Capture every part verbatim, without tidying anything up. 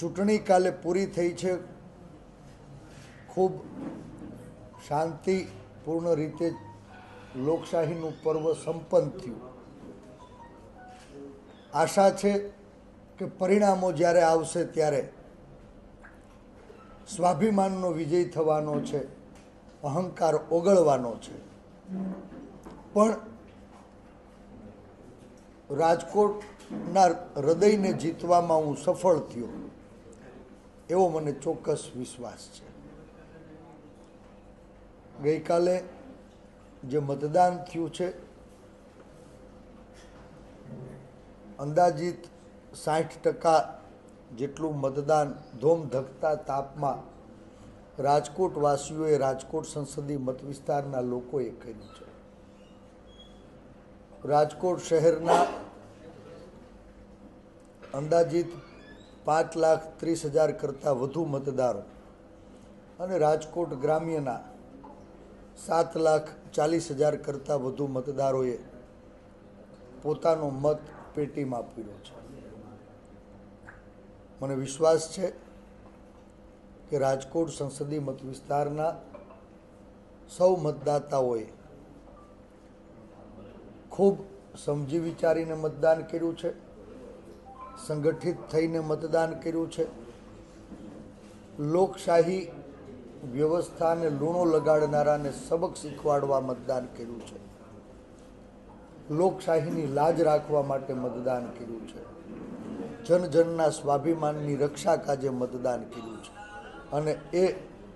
ચૂંટણી કાલે પૂરી થઈ છે। ખૂબ શાંતિપૂર્ણ રીતે લોકશાહીનું પર્વ સંપન્ન થયું। આશા છે કે પરિણામો જ્યારે આવશે ત્યારે સ્વાભિમાનનો વિજય થવાનો છે, અહંકાર ઓગળવાનો છે। પણ રાજકોટના હૃદયને જીતવામાં હું સફળ થયો એવો મને ચોક્કસ વિશ્વાસ છે। ગઈકાલે જે મતદાન થયું છે, અંદાજિત સાઠ ટકા જેટલું મતદાન ધોમ ધકતા તાપમાં રાજકોટવાસીઓએ, રાજકોટ સંસદીય મત વિસ્તારના લોકોએ કર્યું છે। રાજકોટ શહેરના અંદાજિત પાંચ લાખ ત્રીસ હજાર કરતાં વધુ મતદારો અને રાજકોટ ગ્રામ્યના સાત લાખ ચાલીસ હજાર કરતાં વધુ મતદારોએ પોતાનો મત પેટીમાં પૂર્યો છે। મને વિશ્વાસ છે કે રાજકોટ સંસદીય મત વિસ્તારના સૌ મતદાતાઓએ ખૂબ સમજી વિચારીને મતદાન કર્યું છે, સંગઠિત થઈને મતદાન કર્યું છે। લોકશાહી વ્યવસ્થાને લૂણો લગાડનારાને સબક શીખવાડવા મતદાન કર્યું છે, લોકશાહીની લાજ રાખવા માટે મતદાન કર્યું છે, જન જનના સ્વાભિમાનની રક્ષા કાજે મતદાન કર્યું છે। અને એ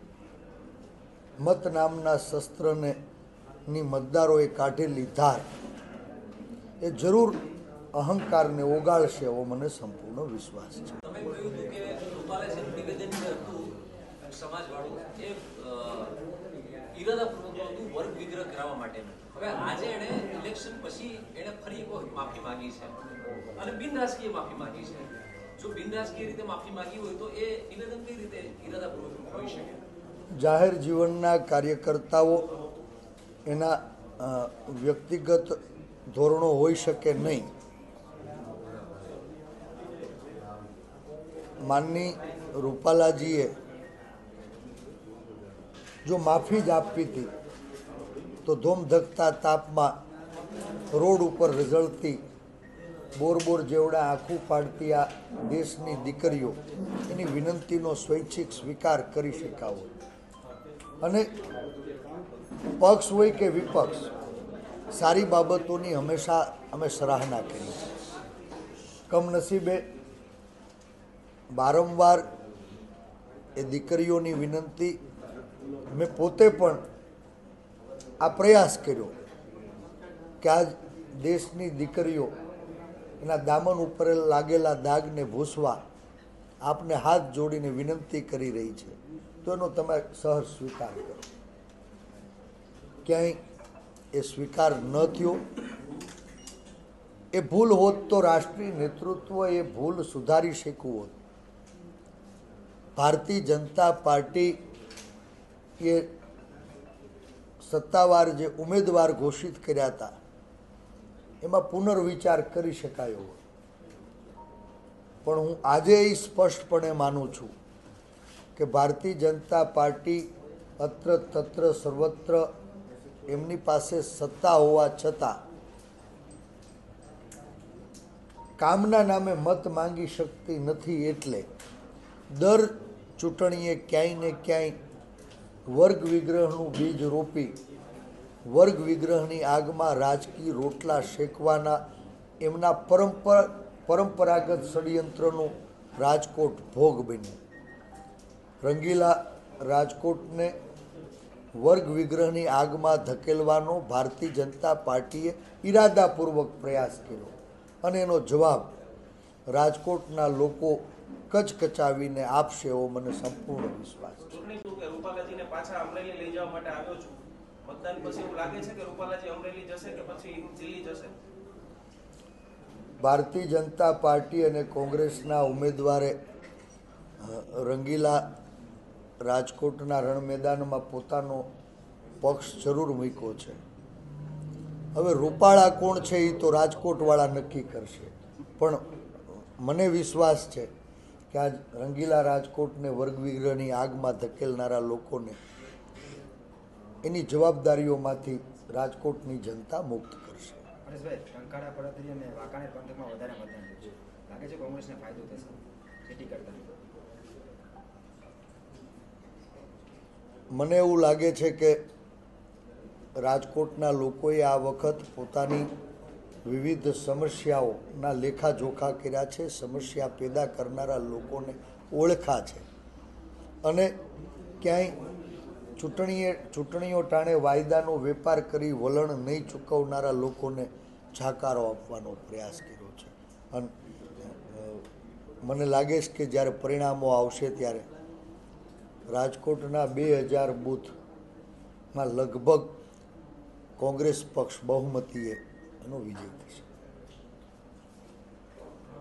મત નામના શસ્ત્રને ની મતદારોએ કાઢેલી ધાર એ જરૂર અહંકારને ઓગાળશે એવો મને સંપૂર્ણ વિશ્વાસ છે। તમે કહ્યું હતું કે રૂપાલાજીનું નિવેદન જે હતું સમાજવાળું એ ઈરાદાપૂર્વક હતું વર્ગ વિગ્રહ કરાવવા માટેનું। હવે આજે એણે ઇલેક્શન પછી એણે ફરી એક વખત માફી માંગી છે અને બિનરાજકીય માફી માંગી છે। જો બિનરાજકીય રીતે માફી માંગી હોય તો એ નિવેદન કઈ રીતે ઈરાદાપૂર્વક હોઈ શકે? જાહેર જીવનના કાર્યકર્તાઓ એના વ્યક્તિગત ધોરણો હોઈ શકે નહીં। માનની રૂપાલાજીએ જો માફી જ આપી હતી તો ધોમ ધકતા તાપમાં રોડ ઉપર રઝળતી બોરબોર જેવડા આંખું પાડતી આ દેશની દીકરીઓ એની વિનંતીનો સ્વૈચ્છિક સ્વીકાર કરી શકાવો। અને પક્ષ હોય કે વિપક્ષ, સારી બાબતોની હંમેશા અમે સરાહના કરી છે। કમનસીબે વારંવાર એ દીકરીઓની વિનંતી મેં પોતે પણ આ પ્રયાસ કર્યો કે આજ દેશની દીકરીઓ એના દામન ઉપર લાગેલા દાગને ભૂસવા આપને હાથ જોડીને વિનંતી કરી રહી છે, તો એનો તમે સહજ સ્વીકાર કરો। ક્યાંય એ સ્વીકાર ન થયો, એ ભૂલ હોત તો રાષ્ટ્રીય નેતૃત્વ એ ભૂલ સુધારી શક્યું હોત। ભારતીય જનતા પાર્ટી એ સત્તાવાર જે ઉમેદવાર ઘોષિત કર્યા હતા એમાં પુનર્વિચાર કરી શકાયો હોત। પણ હું આજે એ સ્પષ્ટપણે માનું છું કે ભારતીય જનતા પાર્ટી અત્ર તત્ર સર્વત્ર એમની પાસે સત્તા હોવા છતાં કામના નામે મત માંગી શકતી નથી। એટલે દર ચૂંટણીએ ક્યાંય ને ક્યાંય વર્ગ વિગ્રહનું બીજ રોપી વર્ગ વિગ્રહની આગમાં રાજકીય રોટલા શેકવાના એમના પરંપરા પરંપરાગત ષડયંત્રનું રાજકોટ ભોગ બન્યું। રંગીલા રાજકોટને વર્ગ વિગ્રહની આગમાં ધકેલવાનો ભારતીય જનતા પાર્ટીએ ઈરાદાપૂર્વક પ્રયાસ કર્યો અને એનો જવાબ રાજકોટના લોકો કચકચાવીને આપશે એવો મને સંપૂર્ણ વિશ્વાસ છે। રૂપાલાજીને પાછા અમરેલી લઈ જવા માટે આવ્યો છું, મતદાન પછી એવું લાગે છે કે રૂપાલાજી અમરેલી જશે કે પછી દિલ્હી જશે? ભારતીય જનતા પાર્ટી અને કોંગ્રેસના ઉમેદવારે રંગીલા રાજકોટના રણ મેદાનમાં પોતાનો પક્ષ જરૂર મૂક્યો છે। હવે રૂપાળા કોણ છે એ તો રાજકોટવાળા નક્કી કરશે, પણ મને વિશ્વાસ છે કે કે આજ રંગીલા રાજકોટને વર્ગ વિગ્રહની આગમાં ધકેલનારા લોકોને એની જવાબદારીઓમાંથી રાજકોટની જનતા મુક્ત કરશે. પરેશભાઈ, ટંકારા પડતરી અને વાંકાનેર પંથકમાં વધારે મતદાન થયું છે. લાગે છે કોંગ્રેસને ફાયદો થશે સિટી કરતા? મને એવું લાગે છે કે રાજકોટના લોકોએ આ વખત પોતાની વિવિધ સમસ્યાઓના લેખાજોખા કર્યા છે, સમસ્યા પેદા કરનારા લોકોને ઓળખા છે અને ક્યાંય ચૂંટણીએ ચૂંટણીઓ ટાણે વાયદાનો વેપાર કરી વલણ નહીં ચૂકવનારા લોકોને જાકારો આપવાનો પ્રયાસ કર્યો છે. અને મને લાગે છે કે જ્યારે પરિણામો આવશે ત્યારે રાજકોટના બે હજાર બૂથમાં લગભગ કોંગ્રેસ પક્ષ બહુમતીએ એનો વિજય થશે.